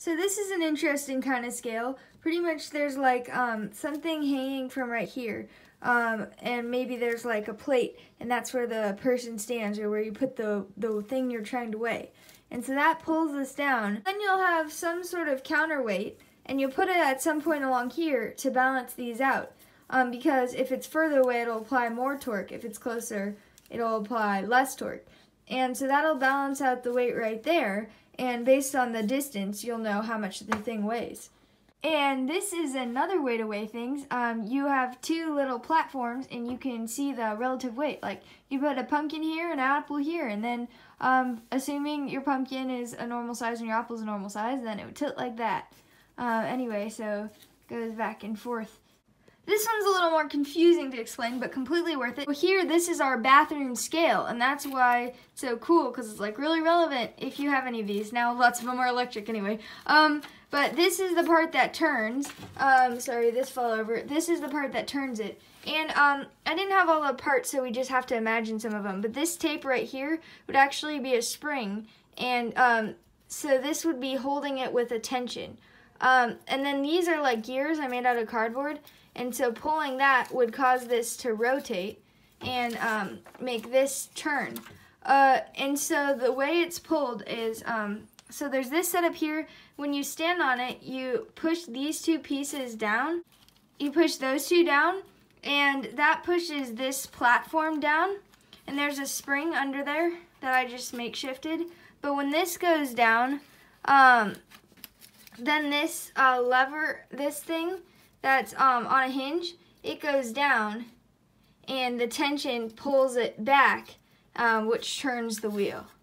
So this is an interesting kind of scale. Pretty much there's like something hanging from right here. And maybe there's like a plate, and that's where the person stands, or where you put the thing you're trying to weigh. And so that pulls this down. Then you'll have some sort of counterweight, and you'll put it at some point along here to balance these out. Because if it's further away, it'll apply more torque. If it's closer, it'll apply less torque. And so that'll balance out the weight right there, and based on the distance, you'll know how much the thing weighs. And this is another way to weigh things. You have two little platforms, and you can see the relative weight. Like, you put a pumpkin here and an apple here, and then assuming your pumpkin is a normal size and your apple is a normal size, then it would tilt like that. Anyway, so it goes back and forth. This one's a little more confusing to explain, but completely worth it. Well, here, this is our bathroom scale, and that's why it's so cool, because it's like really relevant if you have any of these. Now, lots of them are electric anyway. But this is the part that turns. Sorry, this fell over. This is the part that turns it. And I didn't have all the parts, so we just have to imagine some of them. But this tape right here would actually be a spring, and so this would be holding it with a tension. And then these are like gears I made out of cardboard. And so pulling that would cause this to rotate and make this turn. And so the way it's pulled is, so there's this setup here. When you stand on it, you push these two pieces down. You push those two down, and that pushes this platform down. And there's a spring under there that I just makeshifted. But when this goes down, then this lever, this thing, that's on a hinge, it goes down, and the tension pulls it back, which turns the wheel.